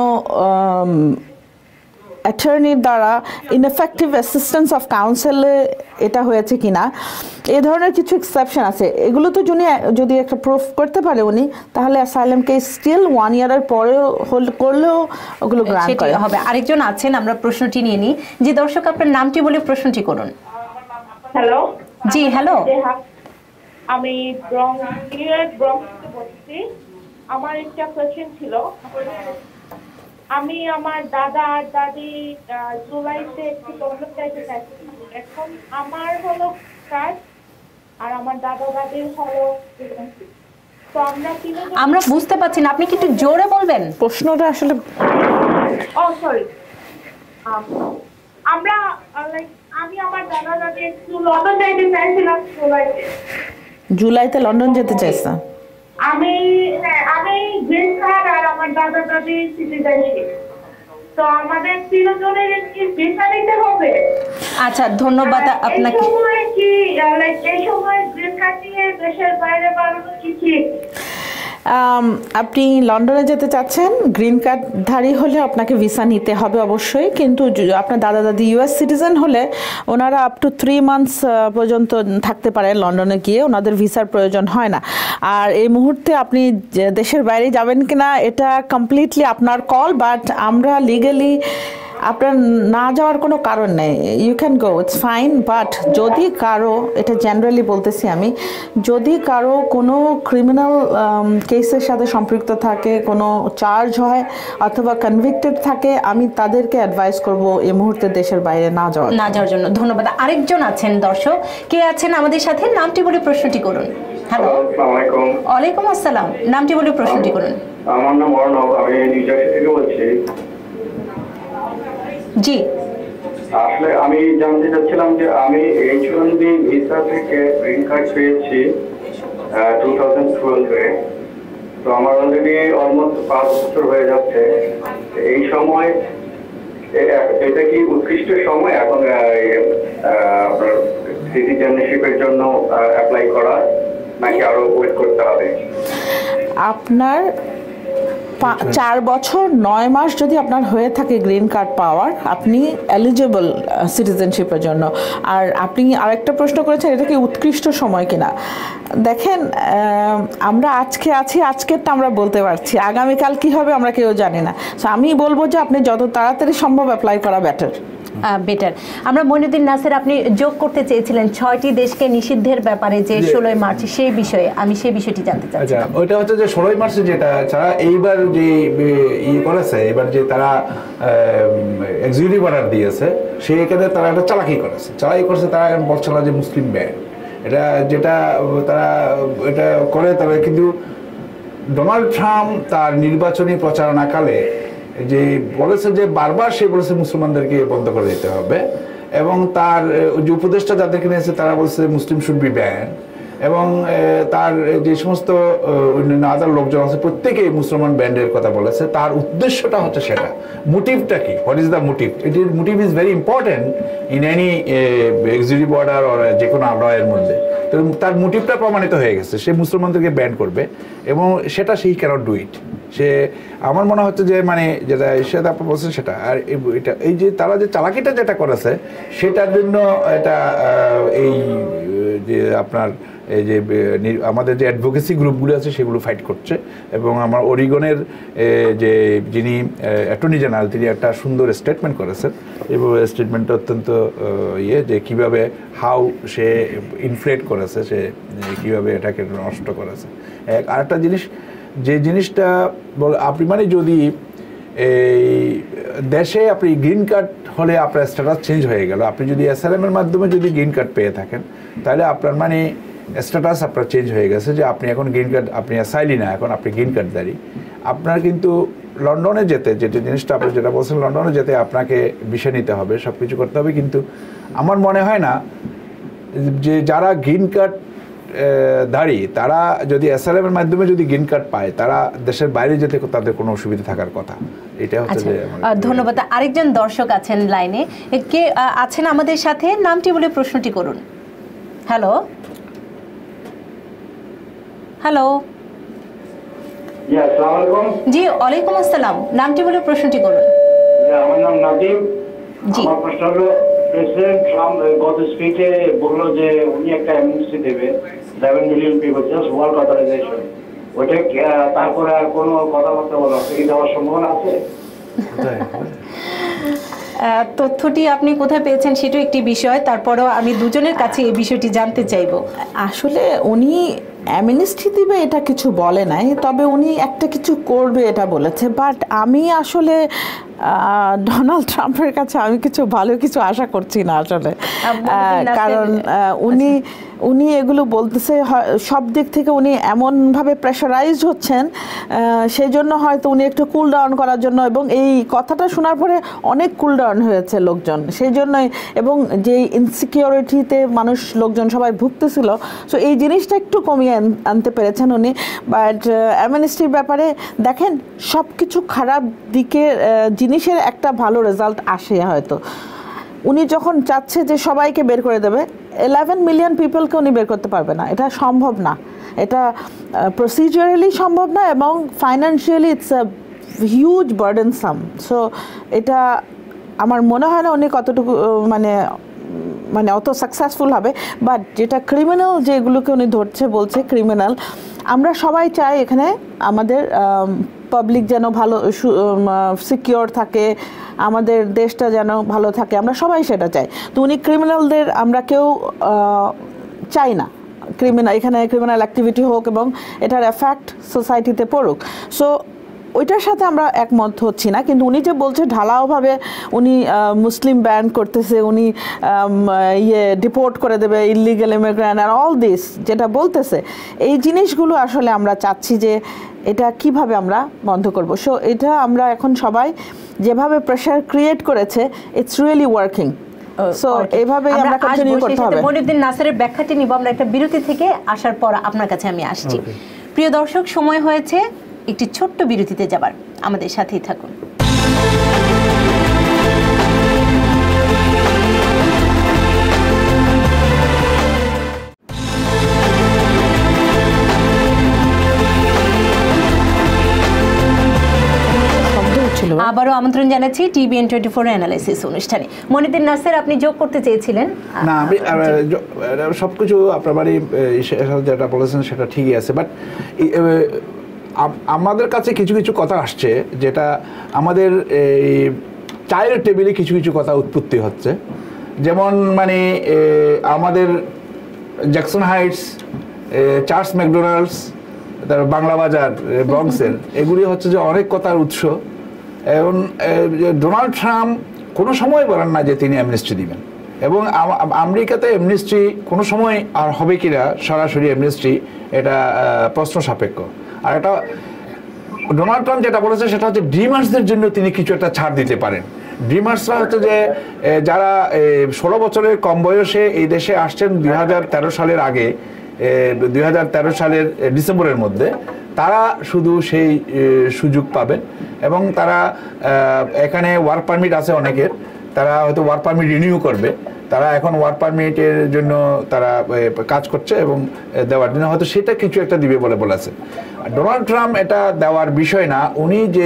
অ্যাটর্নির দ্বারা ইনএফেক্টিভ অ্যাসিস্ট্যান্স অফ কাউন্সিলে এটা হয়েছে কিনা, এই ধরনের কিছু এক্সেপশন আছে। এগুলো তো যদি একটা প্রুফ করতে পারে উনি, তাহলে অ্যাসাইলাম কেস স্টিল 1 ইয়ারের পরেও করলেও ওগুলো গ্রান্ট করা হবে। আরেকজন আছেন, আমরা প্রশ্নটি নিয়ে নিই। জি দর্শক, আপনার নামটি বলে প্রশ্নটি করুন। হ্যালো। জি হ্যালো। আমি নিউ ইয়র্ক ব্রঙ্কস থেকে বলছি। আমার একটা কোশ্চেন ছিল। আমি আমার দাদা আর দাদি জুলাইতে একটু লন্ডন যাইতে চাইছি। এখন আমার হলো কাজ আর আমার দাদা দাদির হলো, তো আমরা বুঝতে পারছি না, আপনি কি একটু জোরে বলবেন প্রশ্নটা আসলে? ও সরি, আমরা আমি আমার দাদা দাদি একটু লন্ডন যাইতে চাইছিলাম জুলাইতে লন্ডন যেতে চাইছেন? আমি গ্রিন কার্ড আর আমার দাদা দাদি সিটিজেনশিপ, তো আমাদের তিনজনের কি ভিসা নিতে হবে? আচ্ছা ধন্যবাদ আপনাকে। এই সময় কি এই সময় গ্রিন কার্ড নিয়ে দেশের বাইরে বেরোনো কি ঠিক? আপনি লন্ডনে যেতে চাচ্ছেন, গ্রিন কার্ডধারী হলে আপনাকে ভিসা নিতে হবে অবশ্যই, কিন্তু আপনার দাদা দাদি US সিটিজেন হলে ওনারা আপ টু 3 মান্থস পর্যন্ত থাকতে পারে লন্ডনে গিয়ে, ওনাদের ভিসার প্রয়োজন হয় না। আর এই মুহূর্তে আপনি দেশের বাইরে যাবেন কিনা এটা কমপ্লিটলি আপনার কল, বাট আমরা লিগালি আপনার না যাওয়ার কোনো কারণ নেই, you can go, it's fine. But যদি কারো, এটা জেনারেলি বলতেছি আমি, যদি কারো কোনো ক্রিমিনাল কেসের সাথে সম্পৃক্ত থাকে, কোনো চার্জ হয় অথবা কনভিক্টেড থাকে, আমি তাদেরকে অ্যাডভাইস করব এই মুহূর্তে দেশের বাইরে না যাওয়ার জন্য। ধন্যবাদ। আরেকজন আছেন দর্শক, কে আছেন আমাদের সাথে? নামটি বলে প্রশ্নটি করুন। হ্যালো। আসসালামু আলাইকুম। ওয়ালাইকুম আসসালাম। নামটি বলে প্রশ্নটি করুন। আমার নাম অর্ণব, আমি নিউ জার্সি থেকে বলছি। জি, আসলে আমি জানতে চাচ্ছিলাম যে আমি H1B ভিসা থেকে গ্রিন কার্ড পেয়েছি 2012-এ, তো আমার অলরেডি অলমোস্ট 5 বছর হয়ে যাচ্ছে। এই সময় এটা কি উৎকৃষ্ট সময় এখন আপনার সিটিজেনশিপের জন্য অ্যাপ্লাই করা, নাকি আরো ওয়েট করতে হবে? আপনার 4 বছর 9 মাস যদি আপনার হয়ে থাকে গ্রিন কার্ড পাওয়ার, আপনি এলিজিবল সিটিজেনশিপের জন্য। আর আপনি আরেকটা প্রশ্ন করেছেন এটা কি উৎকৃষ্ট সময় কিনা। দেখেন, আমরা আজকে আছি, আজকেরটা আমরা বলতে পারছি, আগামীকাল কি হবে আমরা কেউ জানি না। সো আমি বলবো যে আপনি যত তাড়াতাড়ি সম্ভব অ্যাপ্লাই করা বেটার। আমরা মইনুদ্দিন নাসির, আপনি যোগ করতে চেয়েছিলেন 6টি দেশকে নিষিদ্ধের ব্যাপারে যে 16 মার্চ, সেই বিষয়ে আমি সেই বিষয়টি জানতে চাচ্ছি। আচ্ছা, ওইটা হচ্ছে যে 16 মার্চে যেটা ছাড়া এইবার যে করেছে, এবার যে তারা এক্সিকিউটিভ অর্ডার দিয়েছে, সেইখানে তারা একটা চালাকি করেছে, তারা বলছিল যে মুসলিম ব্যান, এটা যেটা তারা এটা করে। তবে কিন্তু ডোনাল্ড ট্রাম্প তার নির্বাচনী প্রচারণাকালে যে বলেছে, যে বারবার সে বলেছে মুসলমানদেরকে বন্ধ করে দিতে হবে, এবং তার যে উপদেষ্টা যাদেরকে নিয়েছে তারা বলছে মুসলিম শুড বি ব্যান। এবং তার যে সমস্ত আদার লোকজন আছে প্রত্যেকেই মুসলমান ব্যান্ডের কথা বলেছে। তার উদ্দেশ্যটা হচ্ছে সেটা, মোটিভটা কি, what is the motive, motive is very important in any executive order or যে কোনো লয়ের মধ্যে। তো তার মোটিভটা প্রমাণিত হয়ে গেছে, সে মুসলমানদেরকে ব্যান করবে এবং সেটা সেই ক্যানট ডু ইট। সে আমার মনে হচ্ছে যে মানে যেটা সেটা আপনি বলছেন সেটা, আর এটা এই যে তারা যে চালাকিটা যেটা করেছে সেটার জন্য এটা এই যে আপনার এই যে আমাদের যে অ্যাডভোকেসি গ্রুপগুলো আছে সেগুলো ফাইট করছে। এবং আমার অরিগনের যে যিনি অ্যাটর্নি জেনারেল তিনি একটা সুন্দর স্টেটমেন্ট করেছেন এবং স্টেটমেন্টটা অত্যন্ত যে কীভাবে হাউ সে ইনফ্লেট করেছে, সে কীভাবে এটাকে নষ্ট করেছে। আরেকটা জিনিস, যে জিনিসটা আপনি মানে যদি এই দেশে আপনি গ্রিন কার্ড হলে আপনার স্ট্যাটাস চেঞ্জ হয়ে গেল, আপনি যদি অ্যাসাইলামের মাধ্যমে যদি গ্রিন কার্ড পেয়ে থাকেন তাহলে আপনার মানে স্ট্যাটাস আপনার চেঞ্জ হয়ে গেছে, যে আপনি এখন গ্রিন কার্ড, আপনি অ্যাসাইলি না, এখন আপনি গ্রিন কার্ডধারী। আপনার কিন্তু লন্ডনে যেতে, যেটা জিনিসটা আপনি যেটা বলছেন, লন্ডনে যেতে আপনাকে ভিসা নিতে হবে, সব কিছু করতে হবে। কিন্তু আমার মনে হয় না যে যারা গ্রিন কার্ড দাঁড়িয়ে তারা যদি অ্যাসাইলামের মাধ্যমে যদি গ্রিন কার্ড পায় তারা দেশের বাইরে যেতে তাদের কোনো অসুবিধা থাকার কথা। এটা হচ্ছে যে ধন্যবাদ। আরেকজন দর্শক আছেন লাইনে, কে আছেন আমাদের সাথে? নামটি বলে প্রশ্নটি করুন। হ্যালো হ্যালো, জি ওয়ালাইকুম আসসালাম, নামটি বলে প্রশ্নটি করুন। আমার নাম নাদিম। আমার প্রশ্ন হলো, প্রেসিডেন্ট ট্রাম্প গত স্পিচে বললো যে উনি একটা অ্যামনেস্টি দেবেন 11 million people, just work authorization. ওটা তারপরে আর কোনো কথাবার্তা বলা কি দেওয়ার সম্ভাবনা আছে? তথ্যটি আপনি কোথায় পেয়েছেন সেটাও একটি বিষয়, তারপরেও আমি দুজনের কাছে এই বিষয়টি জানতে চাইব। আসলে উনি অ্যামনেস্টি দিবে এটা কিছু বলে নাই, তবে উনি একটা কিছু করবে এটা বলেছে। বাট আমি আসলে ডোনাল্ড ট্রাম্পের কাছে আমি কিছু ভালো কিছু আশা করছি না আসলে, কারণ উনি এগুলো বলতেছে সব দিক থেকে উনি এমনভাবে প্রেশারাইজড হচ্ছেন, সেই জন্য হয়তো উনি একটু কুল ডাউন করার জন্য, এবং এই কথাটা শোনার পরে অনেক কুল ডাউন হয়েছে লোকজন, সেই জন্যই, এবং যে ইনসিকিউরিটিতে লোকজন সবাই ভুগতেছিল, সো এই জিনিসটা একটু কমিয়ে আনতে পেরেছেন উনি। বাট অ্যামনেস্টির ব্যাপারে দেখেন, সব কিছু খারাপ দিকে জিনিসের একটা ভালো রেজাল্ট আসে হয়তো। উনি যখন চাচ্ছে যে সবাইকে বের করে দেবে, 11 মিলিয়ন পিপলকে উনি বের করতে পারবে না, এটা সম্ভব না, এটা প্রসিডিউরালি সম্ভব না, এবং financially it's a huge burdensome. So এটা আমার মনে হয় না উনি কতটুকু মানে অত সাকসেসফুল হবে। বাট যেটা ক্রিমিনাল, যেগুলোকে উনি ধরছে বলছে ক্রিমিনাল, আমরা সবাই চাই এখানে আমাদের পাবলিক যেন ভালো সিকিওর থাকে, আমাদের দেশটা যেন ভালো থাকে, আমরা সবাই সেটা চাই। তো উনি ক্রিমিনালদের আমরা কেউ চাই না এখানে ক্রিমিনাল অ্যাক্টিভিটি হোক এবং এটার এফেক্ট সোসাইটিতে পড়ুক। সো ওইটার সাথে আমরা একমত হচ্ছি না, কিন্তু উনি যে বলছে ঢালাওভাবে উনি মুসলিম ব্যান করতেছে, উনি ডিপোর্ট করে দেবে ইলিগাল ইমিগ্রেন্ট আর অল দিস যেটা বলতেছে, এই জিনিসগুলো আসলে আমরা চাচ্ছি যে এটা কিভাবে আমরা বন্ধ করব। সো এটা আমরা এখন সবাই যেভাবে প্রেশার ক্রিয়েট করেছে, ইটস রিয়েলি ওয়ার্কিং। সো এইভাবে আমরা কন্টিনিউ করতে হবে। মনিউদ্দিন নাসেরের ব্যাখ্যাটি নিব আমরা একটা বিরতি থেকে, আসার পর আপনার কাছে আমি আসছি। প্রিয় দর্শক, সময় হয়েছে একটি ছোট্ট বিরতিতে যাবার, আমাদের সাথেই থাকুন। আবারও আমন্ত্রণ জানাচ্ছি টিবিএন 24 অ্যানালাইসিস অনুষ্ঠানে। মনিউদ্দিন নাসের, আপনি যোগ করতে চেয়েছিলেন? না, আমি সবকিছু আপনার বাড়ি যেটা বলেছেন সেটা ঠিকই আছে, বাট আমাদের কাছে কিছু কিছু কথা আসছে যেটা আমাদের এই চায়ের টেবিলে কিছু কিছু কথা উৎপত্তি হচ্ছে। যেমন মানে আমাদের জ্যাকসন হাইটস, চার্লস ম্যাকডোনাল্ডস, তারপর বাংলা বাজার, ব্রঙ্কসের, এগুলি হচ্ছে যে অনেক কথার উৎস। এবং ডোনাল্ড ট্রাম্প কোনো সময় বলেন না যে তিনি অ্যামনেস্টি দিবেন, এবং আমেরিকাতে অ্যামনেস্টি কোনো সময় আর হবে কিনা সরাসরি অ্যামনেস্টি, এটা প্রশ্ন সাপেক্ষ। আর এটা ডোনাল্ড ট্রাম্প যেটা বলেছে সেটা হচ্ছে ড্রিমার্সদের জন্য তিনি কিছু একটা ছাড় দিতে পারেন। ড্রিমার্সরা হচ্ছে যে যারা 16 বছরের কম বয়সে এই দেশে আসছেন 2013 সালের আগে, 2013 সালের ডিসেম্বরের মধ্যে তারা শুধু সেই সুযোগ পাবেন এবং তারা এখানে ওয়ার্ক পারমিট আছে অনেকের, তারা হয়তো ওয়ার্ক পারমিট রিনিউ করবে, তারা এখন ওয়ার্ক পারমিটের জন্য তারা কাজ করছে এবং দেওয়ার জন্য হয়তো সেটা কিছু একটা দিবে বলে বলেছে। ডোনাল্ড ট্রাম্প এটা দেওয়ার বিষয় না, উনি যে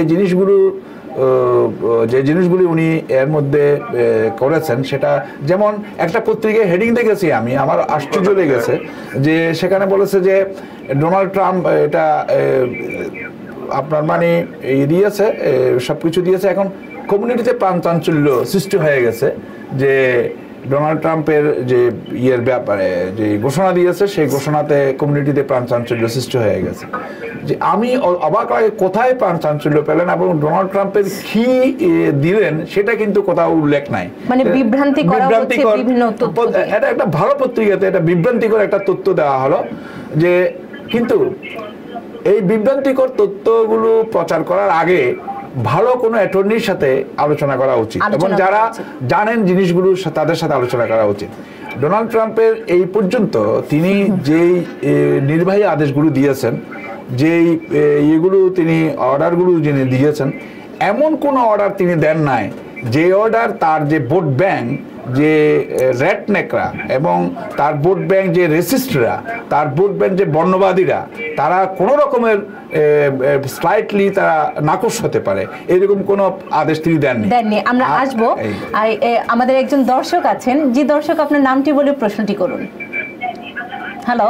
জিনিসগুলি উনি এর মধ্যে করেছেন সেটা, যেমন একটা পত্রিকায় হেডিং দেখেছি আমি, আমার আশ্চর্য লেগেছে যে সেখানে বলেছে যে ডোনাল্ড ট্রাম্প এটা আপনার মানে দিয়েছে, সবকিছু দিয়েছে, এখন কমিউনিটিতে প্রাণচাঞ্চল্য সৃষ্টি হয়ে গেছে যে ডোনাল্ড ট্রাম্পের যে ব্যাপারে যে ঘোষণা দিয়েছে সেই ঘোষণাতে কমিউনিটিতে প্রাণচাঞ্চল্য সৃষ্টি হয়ে গেছে। যে আমি অবাক লাগে কোথায় প্রাণচাঞ্চল্য পেলেন এবং ডোনাল্ড ট্রাম্পের কি দিলেন সেটা কিন্তু কোথাও উল্লেখ নাই। মানে বিভ্রান্তিকর বিভিন্ন তথ্য, এটা একটা ভালো পত্রিকাতে এটা বিভ্রান্তিকর একটা তথ্য দেওয়া হলো যে, কিন্তু এই বিভ্রান্তিকর তথ্যগুলো প্রচার করার আগে ভালো কোনো অ্যাটর্নির সাথে আলোচনা করা উচিত এবং যারা জানেন জিনিসগুলো তাদের সাথে আলোচনা করা উচিত। ডোনাল্ড ট্রাম্পের এই পর্যন্ত তিনি যেই নির্বাহী আদেশগুলো দিয়েছেন, যেই এগুলো তিনি অর্ডারগুলো যিনি দিয়েছেন, এমন কোনো অর্ডার তিনি দেন নাই যে অর্ডার তার যে ভোট ব্যাংক, যে রেডনেকরা এবং তার ভোট ব্যাংক যে রেসিস্টরা, তার ভোট ব্যাংক যে বর্ণবাদীরা, তারা কোনো রকমের স্লাইটলি তারা নাকশ হতে পারে এরকম কোনো আদেশ তিনি দেননি। আমরা আসবো, আমাদের একজন দর্শক আছেন, যে দর্শক আপনার নামটি বলে প্রশ্নটি করুন। হ্যালো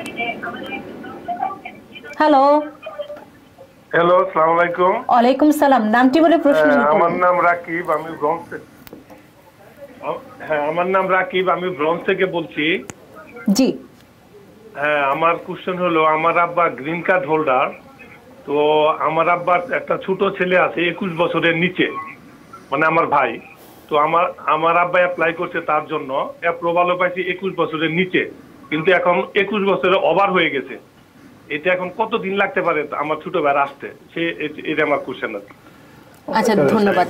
হ্যালো হ্যালো, আসসালামু আলাইকুম। ওয়ালাইকুম সালাম, নামটি বলে প্রশ্ন করুন। আমার নাম রাকিব, আমি ব্রঞ্জ থেকে বলছি। জি হ্যাঁ, আমার কোশ্চেন হলো, আমার আব্বা গ্রিন কার্ড হোল্ডার, তো আমার আব্বার একটা ছোট ছেলে আছে 21 বছরের নিচে, মানে আমার ভাই, তো আমার আব্বা অ্যাপ্লাই করছে তার জন্য, অ্যাপ্রুভালও পাইছে 21 বছরের নিচে, কিন্তু এখন 21 বছরের ওভার হয়ে গেছে। এটা এখন কতদিন লাগতে পারে আমার ছোট ভাই আসতে? এটা আমার কোশ্চেন আছে। আচ্ছা, ধন্যবাদ।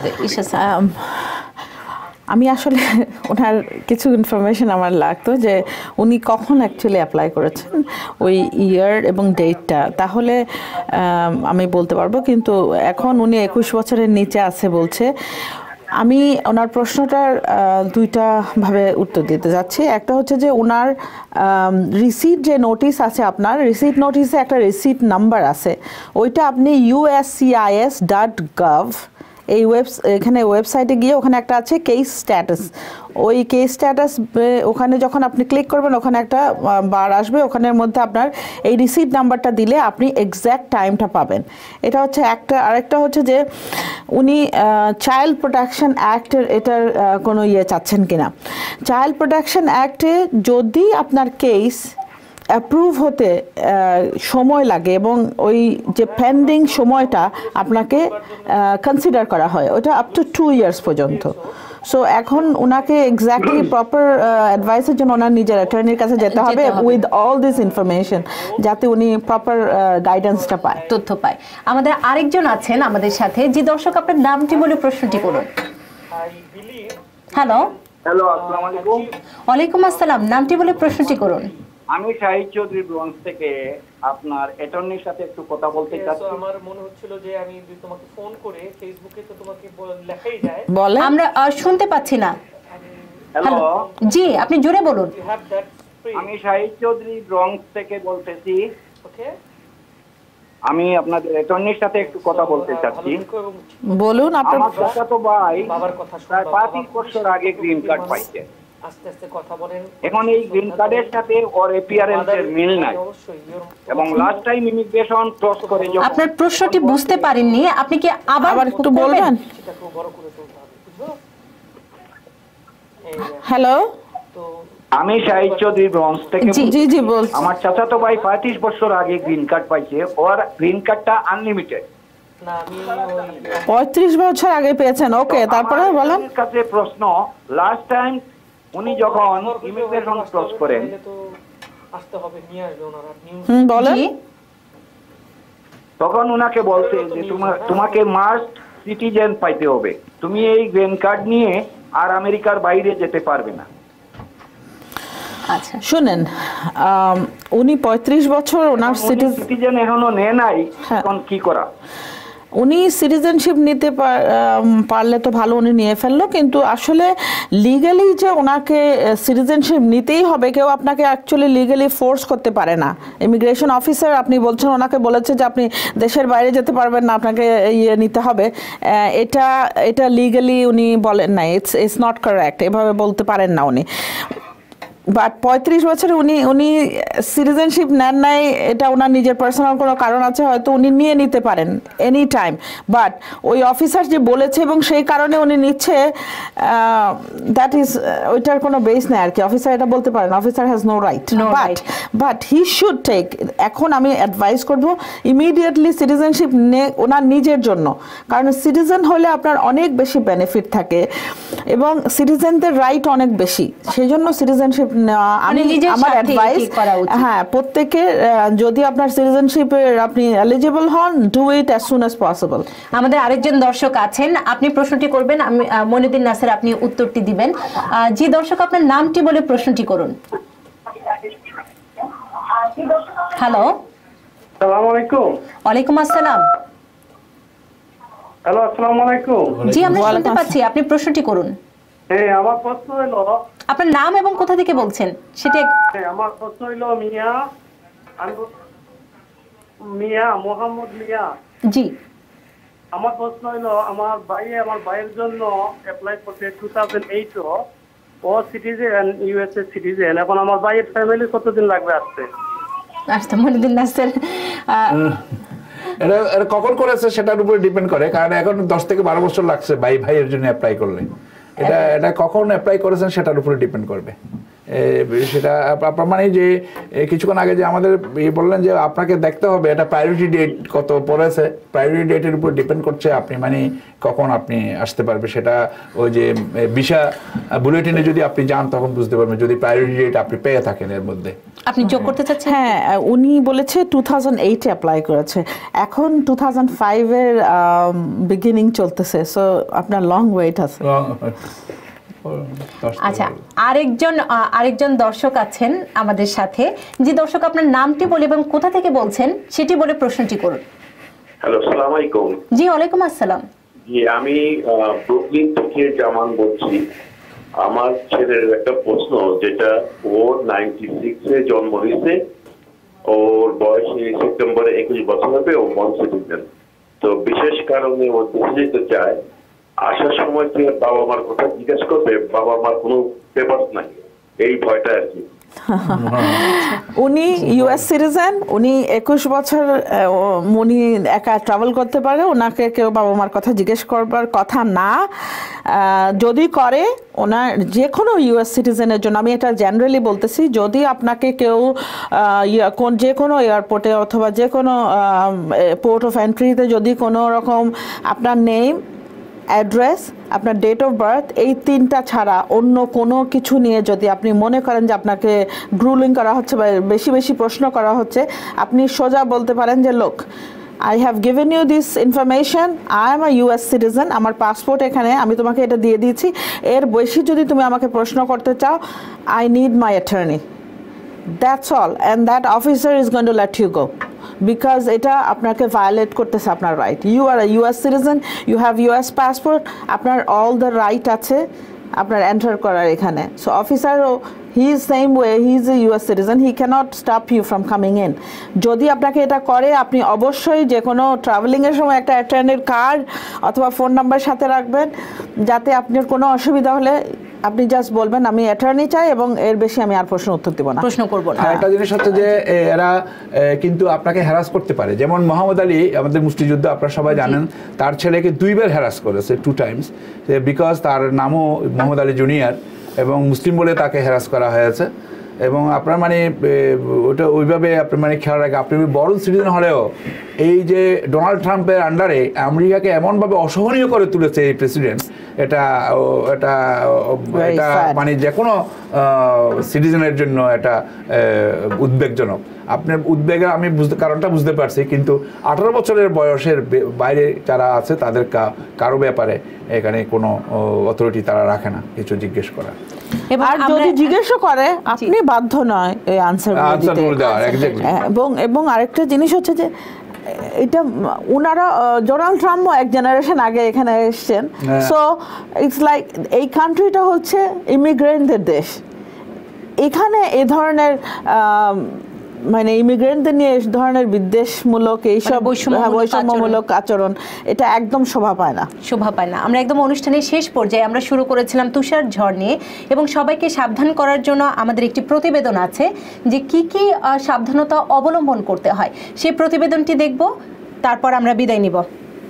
আমি আসলে ওনার কিছু ইনফরমেশন আমার লাগতো যে উনি কখন অ্যাকচুয়ালি অ্যাপ্লাই করেছেন, ওই ইয়ার এবং ডেটটা, তাহলে আমি বলতে পারবো। কিন্তু এখন উনি 21 বছরের নিচে আছে বলছে। আমি ওনার প্রশ্নটার দুইটা ভাবে উত্তর দিতে যাচ্ছি। একটা হচ্ছে যে ওনার রিসিট যে নোটিশ আছে, আপনার রিসিট নোটিসে একটা রিসিট নাম্বার আছে, ওইটা আপনি uscis.gov এই এখানে ওয়েবসাইটে গিয়ে ওখানে একটা আছে কেস স্ট্যাটাস, ওই কেস স্ট্যাটাস ওখানে যখন আপনি ক্লিক করবেন ওখানে একটা বার আসবে, ওখানের মধ্যে আপনার এই রিসিট নাম্বারটা দিলে আপনি এক্স্যাক্ট টাইমটা পাবেন। এটা হচ্ছে একটা। আরেকটা হচ্ছে যে উনি চাইল্ড প্রোটেকশন অ্যাক্টের এটার কোনো চাচ্ছেন কিনা। চাইল্ড প্রোটেকশন অ্যাক্টে যদি আপনার কেস অ্যাপ্রুভ হতে সময় লাগে এবং ওই যে পেন্ডিং সময়টা আপনাকে কনসিডার করা হয়, ওটা আপ টু 2 ইয়ার্স পর্যন্ত। সো এখন ওনাকে এক্স্যাক্টলি প্রপার অ্যাডভাইসের জন্য ওনার নিজের অ্যাটর্নির কাছে যেতে হবে উইথ অল দিস ইনফরমেশন, যাতে উনি প্রপার গাইডেন্সটা পায়, তথ্য পায়। আমাদের আরেকজন আছেন আমাদের সাথে, যে দর্শক আপনার নামটি বলে প্রশ্নটি করুন। হ্যালো হ্যালো, আসসালামু আলাইকুম। ওয়ালাইকুম আসসালাম, নামটি বলে প্রশ্নটি করুন। আমি শাহিদ চৌধুরী ব্রঞ্জ থেকে আপনার অ্যাটর্নির সাথে একটু কথা বলতে চাচ্ছি। আমার মনে হচ্ছিল যে আমি তোমাকে ফোন করে ফেসবুকে তো তোমাকে লেখাই যায়, বলেন। আমরা শুনতে পাচ্ছি না। হ্যালো, জি আপনি জোরে বলুন। আমি শাহিদ চৌধুরী ব্রঞ্জ থেকে বলতেছি। ওকে, আমি আপনাদের অ্যাটর্নির সাথে একটু কথা বলতে চাচ্ছি। বলুন। আপনার চাচাতো ভাই প্রায় 25 বছর আগে গ্রিন কার্ড পাইছে। আস্তে আস্তে কথা বলেন। এখন এই গ্রিন কার্ডের সাথে ওর অ্যাপিয়ারেন্সের মিল নাই এবং লাস্ট টাইম ইমিগ্রেশন ক্রস করে যখন আপনার প্রশ্নটি বুঝতে পারেননি, আপনি কি আবার একটু বলবেন? হ্যালো, আমি শাহিদ চৌধুরী ব্রঞ্জ থেকে। জি জি বলছি। আমার চাচাতো ভাই 35 বছর আগে গ্রিন কার্ড পাইছে, ওর গ্রিন কার্ডটা আনলিমিটেড। না, আমি 35 বছর আগে পেয়েছেন। ওকে, তারপরে বলেন। কাছে প্রশ্ন, লাস্ট টাইম উনি যখন ইমিগ্রেশন ক্রস করেন আসতে হবে, নিয়ে আসবে ওনারা। বলেন। তখন উনাকে বলছে যে তোমাকে মাস্ট সিটিজেন পাইতে হবে, তুমি এই গ্রিন কার্ড নিয়ে আর আমেরিকার বাইরে যেতে পারবে না। শুনেন উনি 35 বছর ওনার সিটিজেন এখনো নেয় নাই, এখন কি করা? উনি সিটিজেনশিপ নিতে পারলে তো ভালো, উনি নিয়ে ফেললো, কিন্তু আসলে লিগালি যে ওনাকে সিটিজেনশিপ নিতেই হবে কেউ আপনাকে অ্যাকচুয়ালি লিগালি ফোর্স করতে পারে না। ইমিগ্রেশন অফিসার আপনি বলছেন ওনাকে বলেছে যে আপনি দেশের বাইরে যেতে পারবেন না, আপনাকে ইয়ে নিতে হবে, এটা লিগালি উনি বলেন না, ইটস নট কারেক্ট, এভাবে বলতে পারেন না উনি। বাট 35 বছরে উনি সিটিজেনশিপ নেন নাই, এটা ওনার নিজের পার্সোনাল কোনো কারণ আছে, হয়তো উনি নিয়ে নিতে পারেন এনি টাইম। বাট ওই অফিসার যে বলেছে এবং সেই কারণে উনি নিচ্ছে, দ্যাট ইজ ওইটার কোনো বেস নেই আর কি। অফিসার এটা বলতে পারেন, officer has no right, but he should take. এখন আমি অ্যাডভাইস করব ইমিডিয়েটলি সিটিজেনশিপ ওনার নিজের জন্য, কারণ সিটিজেন হলে আপনার অনেক বেশি বেনিফিট থাকে এবং সিটিজেনদের রাইট অনেক বেশি, সেই জন্য সিটিজেনশিপ নেওয়া আমি আমার অ্যাডভাইস। হ্যাঁ, প্রত্যেকে যদি আপনার সিটিজেনশিপের আপনি এলিজিবল হন, do it as soon as possible. আমাদের আরেকজন দর্শক আছেন, আপনি প্রশ্নটি করবেন, আমি মনিউদ্দিন নাসের আপনি উত্তরটি দিবেন। জি দর্শক, আপনার নামটি বলে প্রশ্নটি করুন। হ্যালো, আসসালামু আলাইকুম। ওয়ালাইকুম আসসালাম। হ্যালো, আসসালামু আলাইকুম। জি, আমরা শুনতে পাচ্ছি, আপনি প্রশ্নটি করুন। হ্যাঁ, আমার প্রশ্ন হলো, আপনার নাম এবং কোথা থেকে বলছেন সেটা। আমার প্রশ্ন হলো মিয়া মোহাম্মদ মিয়া। জি, আমার প্রশ্ন হলো, আমার ভাইয়ের জন্য অ্যাপ্লাই করতে 2008 ও সিটিজেন, ইউএসএ সিটিজেন। এখন আমার ভাইয়ের ফ্যামিলি কতদিন লাগবে আসতে? মনিউদ্দিন নাসের এটা কখন করেছে সেটার উপরে ডিপেন্ড করে, কারণ এখন 10 থেকে 12 বছর লাগছে ভাইয়ের জন্য অ্যাপ্লাই করলে। এটা কখন অ্যাপ্লাই করেছেন সেটার উপরে ডিপেন্ড করবে। সেটা আপনার মানে যে কিছুক্ষণ আগে যে আমাদের বললেন যে আপনাকে দেখতে হবে এটা প্রায়োরিটি ডেট কত পড়েছে, প্রায়োরিটি ডেটের উপর ডিপেন্ড করছে আপনি মানে কখন আপনি আসতে পারবে। সেটা ওই যে ভিসা বুলেটিনে যদি আপনি যান তখন বুঝতে পারবেন যদি প্রায়োরিটি ডেট আপনি পেয়ে থাকেন এর মধ্যে। আপনি যোগ করতে চাচ্ছেন? হ্যাঁ, উনি বলেছে 2008 এ অ্যাপ্লাই করেছে, এখন 2005 এর বিগিনিং চলতেছে, সো আপনার লং ওয়েট আছে। আচ্ছা, আরেকজন দর্শক আছেন আমাদের সাথে। জি দর্শক, আপনার নামটি বলে এবং কোথা থেকে বলছেন সেটি বলে প্রশ্নটি করুন। হ্যালো, আসসালামু আলাইকুম। জি, ওয়ালাইকুম আসসালাম। জি, আমি ব্রুকলিন থেকে জামান বলছি। আমার ছেলের একটা প্রশ্ন, যেটা ওর 96 এ জন্ম হয়েছে, ওর বয়স সেপ্টেম্বরে 21 বছর হবে, ও বর্ন সিটিজেন। তো বিশেষ কারণে ও দেশে যেতে চায়, আসার সময় কি বাবা মার কথা জিজ্ঞেস করবে, বাবা মার কোনো পেপার নাই, এই ভয়টা আর কি। উনি ইউএস সিটিজেন, উনি 21 বছর উনি একা ট্রাভেল করতে পারে, ওনাকে কেউ বাবা মার কথা জিজ্ঞেস করবার কথা না। যদি করে, ওনার যে কোনো ইউএস সিটিজেনের জন্য, আমি এটা জেনারেলি বলতেছি, যদি আপনাকে কেউ যে কোনো এয়ারপোর্টে অথবা যে কোনো পোর্ট অফ এন্ট্রিতে যদি কোনো রকম আপনার নেম, অ্যাড্রেস, আপনার ডেট অফ বার্থ, এই 3টা ছাড়া অন্য কোনো কিছু নিয়ে যদি আপনি মনে করেন যে আপনাকে গ্রুলিং করা হচ্ছে বা বেশি বেশি প্রশ্ন করা হচ্ছে, আপনি সোজা বলতে পারেন যে লোক, I have given you this information, I am a US citizen, আমার পাসপোর্ট এখানে, আমি তোমাকে এটা দিয়ে দিয়েছি, এর বেশি যদি তুমি আমাকে প্রশ্ন করতে চাও, I need my attorney. That's all, and that officer is going to let you go. Because এটা আপনাকে ভায়োলেট করতেছে আপনার right. You are a US citizen, you have US passport, আপনার অল দ্য রাইট আছে আপনার এন্টার করার এখানে। সো অফিসারও he is same way, he is a US citizen, he can't stop you from coming in. যদি আপনাকে এটা করে, আপনি অবশ্যই যে কোনো ট্রাভেলিংয়ের সময় একটা অ্যাটেন্ডের কার্ড অথবা ফোন নাম্বার সাথে রাখবেন, যাতে আপনার কোনো অসুবিধা হলে আপনি জাস্ট বলবেন আমি অ্যাটর্নি চাই এবং এর বেশি আমি আর প্রশ্ন উত্তর দিব না, প্রশ্ন করব না। একটা জিনিস হচ্ছে যে এরা কিন্তু আপনাকে হ্যারাস করতে পারে। যেমন মোহাম্মদ আলী, আমাদের মুষ্টিযোদ্ধা, আপনারা সবাই জানেন, তার ছেলেকে 2 বার হ্যারাস করেছে, 2 টাইমস, বিকজ তার নামও মোহাম্মদ আলী জুনিয়র এবং মুসলিম বলে তাকে হ্যারাস করা হয়েছে। এবং আপনার মানে ওটা ওইভাবে আপনার মানে খেয়াল রাখে, আপনি বড় সিটিজেন হলেও এই যে ডোনাল্ড ট্রাম্পের আন্ডারে আমেরিকাকে এমনভাবে অসহনীয় করে তুলেছে এই প্রেসিডেন্ট, এটা এটা এটা মানে যে কোনো সিটিজেনের জন্য এটা উদ্বেগজনক। আপনার উদ্বেগের আমি কারণটা বুঝতে পারছি, কিন্তু 18 বছরের বয়সের বাইরে যারা আছে তাদের কারো ব্যাপারে এখানে কোনো অথরিটি তারা রাখে না কিছু জিজ্ঞেস করা। আর যদি জিজ্ঞেসও করে আপনি বাধ্য নয় এই আনসারগুলো দিতে। এবং আরেকটা জিনিস হচ্ছে যে এটা ওনারা ডোনাল্ড ট্রাম্পও এক জেনারেশন আগে এখানে এসেছেন, সো ইটস লাইক এই কান্ট্রিটা হচ্ছে ইমিগ্রেন্টদের দেশ। এখানে এ ধরনের মানে ইমিগ্রেন্টদের নিয়ে এই ধরনের বিদ্বেষমূলক এইসব বৈষম্যমূলক আচরণ এটা একদম শোভা পায় না। আমরা একদম অনুষ্ঠানের শেষ পর্যায়ে আমরা শুরু করেছিলাম তুষার ঝড় নিয়ে, এবং সবাইকে সাবধান করার জন্য আমাদের একটি প্রতিবেদন আছে যে কি কি সাবধানতা অবলম্বন করতে হয়। সেই প্রতিবেদনটি দেখব, তারপর আমরা বিদায় নিব।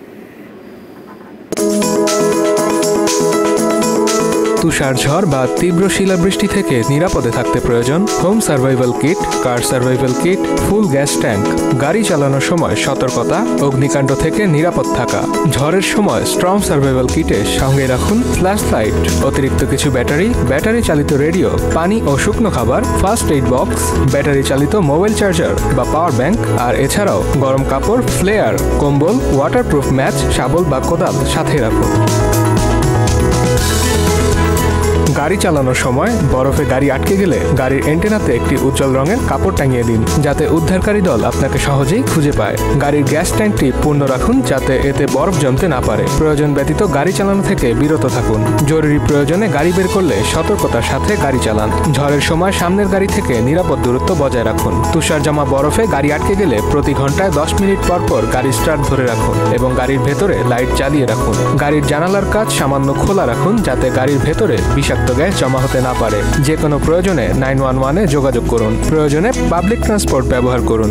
তুষার ঝড় বা তীব্র শিলাবৃষ্টি থেকে নিরাপদে থাকতে প্রয়োজন home survival kit, car survival kit, full gas tank. গাড়ি চালানোর সময় সতর্কতা, অগ্নিকাণ্ড থেকে নিরাপদ থাকা। ঝড়ের সময় স্ট্রং সার্ভাইভাল কিটে সঙ্গে রাখুন ফ্ল্যাশ লাইট, অতিরিক্ত কিছু ব্যাটারি চালিত রেডিও, পানি ও শুকনো খাবার, ফার্স্ট এইড বক্স, ব্যাটারি চালিত মোবাইল চার্জার বা পাওয়ার ব্যাংক। আর এছাড়াও গরম কাপড়, ফ্লেয়ার, কম্বল, ওয়াটারপ্রুফ ম্যাচ, শাবল বা কোদাল সাথে রাখুন। গাড়ি চালানোর সময় বরফে গাড়ি আটকে গেলে গাড়ির এন্টেনাতে একটি উজ্জ্বল রঙের কাপড় টাঙিয়ে দিন, যাতে উদ্ধারকারী দল আপনাকে সহজেই খুঁজে পায়। গাড়ির গ্যাস ট্যাঙ্কটি পূর্ণ রাখুন, যাতে এতে বরফ জমতে না পারে। প্রয়োজন ব্যতীত গাড়ি চালানো থেকে বিরত থাকুন। জরুরি প্রয়োজনে গাড়ি বের করলে সতর্কতার সাথে গাড়ি চালান। ঝড়ের সময় সামনের গাড়ি থেকে নিরাপদ দূরত্ব বজায় রাখুন। তুষার জামা বরফে গাড়ি আটকে গেলে প্রতি ঘন্টায় 10 মিনিট পর পর গাড়ি স্টার্ট ধরে রাখুন এবং গাড়ির ভেতরে লাইট জ্বালিয়ে রাখুন। গাড়ির জানালার কাচ সামান্য খোলা রাখুন, যাতে গাড়ির ভেতরে বিষাক্ত গ্যাস জমা হতে না পারে। যে কোনো প্রয়োজনে 911-এ যোগাযোগ করুন। প্রয়োজনে পাবলিক ট্রান্সপোর্ট ব্যবহার করুন।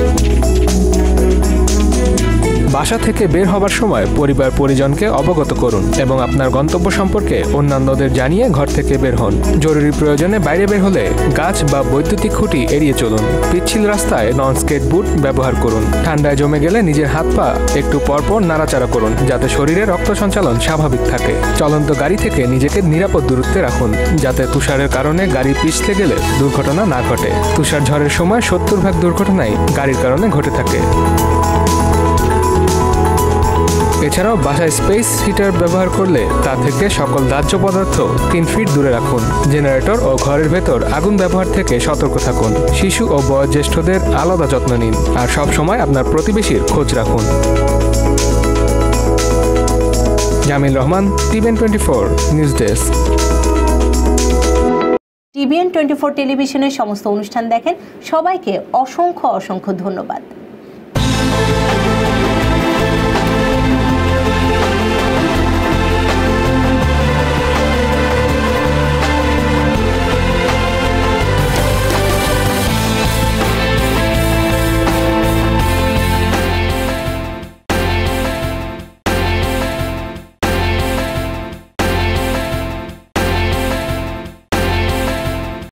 বাসা থেকে বের হবার সময় পরিবার পরিজনকে অবগত করুন এবং আপনার গন্তব্য সম্পর্কে অন্যান্যদের জানিয়ে ঘর থেকে বের হন। জরুরি প্রয়োজনে বাইরে বের হলে গাছ বা বৈদ্যুতিক খুঁটি এড়িয়ে চলুন। পিচ্ছিল রাস্তায় নন স্কেট বুট ব্যবহার করুন। ঠান্ডায় জমে গেলে নিজের হাত পা একটু পরপর নাড়াচাড়া করুন, যাতে শরীরে রক্ত সঞ্চালন স্বাভাবিক থাকে। চলন্ত গাড়ি থেকে নিজেকে নিরাপদ দূরত্বে রাখুন, যাতে তুষারের কারণে গাড়ি পিছলে গেলে দুর্ঘটনা না ঘটে। তুষার ঝড়ের সময় 70% দুর্ঘটনাই গাড়ির কারণে ঘটে থাকে। এছাড়াও বাসায় স্পেস হিটার ব্যবহার করলে তা থেকে সকল দাহ্য পদার্থ 3 ফিট দূরে রাখুন। জেনারেটর ও ঘরের ভেতর আগুন ব্যবহার থেকে সতর্ক থাকুন। শিশু ও বয়োজ্যেষ্ঠদের আলাদা যত্ন নিন, আর সব সময় আপনার প্রতিবেশীর খোঁজ রাখুন। Jamil Rahman, TVN 24 news desk. TVN 24 টেলিভিশনের সমস্ত অনুষ্ঠান দেখেন, সবাইকে অসংখ্য ধন্যবাদ।